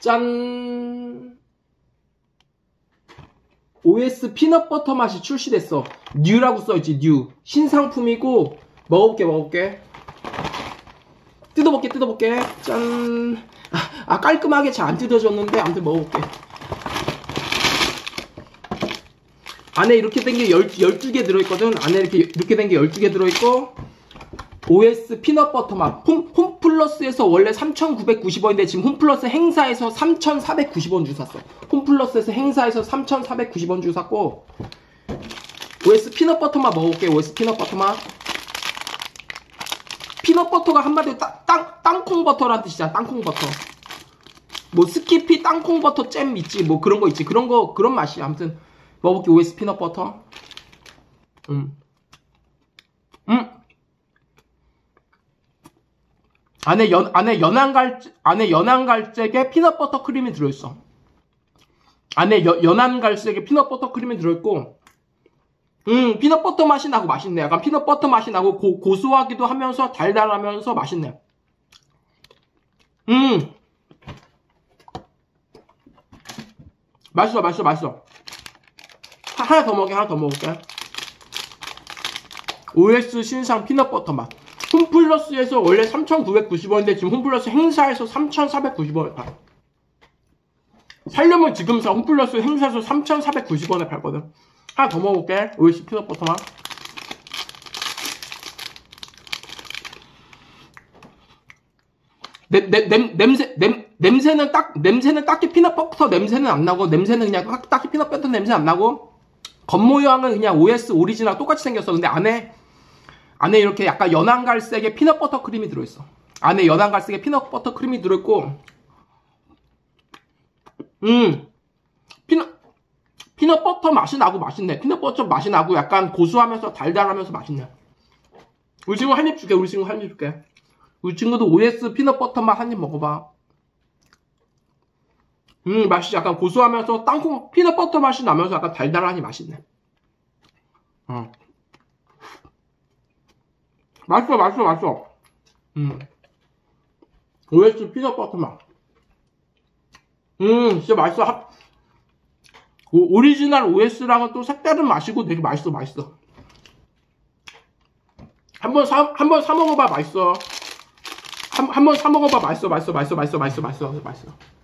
짠! OS 피넛버터 맛이 출시됐어. 뉴라고 써있지, 뉴. 신상품이고, 먹어볼게. 뜯어볼게. 짠. 깔끔하게 잘 안 뜯어졌는데, 아무튼 먹어볼게. 안에 이렇게 된 게 12개 들어있거든. 안에 이렇게 된 게 12개 들어있고, OS 피넛버터 맛. 홈플러스에서 원래 3,990원인데 지금 홈플러스 행사에서 3,490원 주 샀어. 홈플러스에서 행사에서 3,490원 주 샀고, OS 피넛버터 맛 먹어볼게. OS 피넛버터 맛. 피넛버터가 한마디로 땅콩버터라는 뜻이잖아. 땅콩버터. 뭐 스키피 땅콩버터 잼 있지. 뭐 그런 거 있지. 그런 맛이야. 아무튼 먹어볼게. OS 피넛버터. 안에 연한 갈색에 피넛버터 크림이 들어있어. 안에 연한 갈색에 피넛버터 크림이 들어있고, 피넛버터 맛이 나고 맛있네. 약간 피넛버터 맛이 나고 고소하기도 하면서 달달하면서 맛있네. 맛있어. 하나 더 먹을게. OS 신상 피넛버터 맛. 홈플러스에서 원래 3,990원인데 지금 홈플러스 행사에서 3,490원에 팔아. 살려면 지금 사. 홈플러스 행사에서 3,490원에 팔거든. 하나 더 먹어볼게. OS 피넛버터 맛. 냄새는 딱히 피넛버터 냄새는 안 나고, 냄새는 그냥 딱히 피넛버터 냄새 안 나고, 겉모양은 그냥 OS 오리지널 똑같이 생겼어. 근데 안에 이렇게 약간 연한 갈색의 피넛버터 크림이 들어있어. 안에 연한 갈색의 피넛버터 크림이 들어있고, 피넛버터 맛이 나고 맛있네. 피넛버터 맛이 나고 약간 고소하면서 달달하면서 맛있네. 우리 친구 한 입 줄게. 우리 친구도 OS 피넛버터 맛 한 입 먹어봐. 맛이 약간 고소하면서 땅콩 피넛버터 맛이 나면서 약간 달달하니 맛있네. 맛있어. OS 피넛버터 맛. 진짜 맛있어. 오리지널 OS랑은 또 색다른 맛이고 되게 맛있어. 한번 사 먹어봐. 맛있어. 한번 사 먹어봐. 맛있어.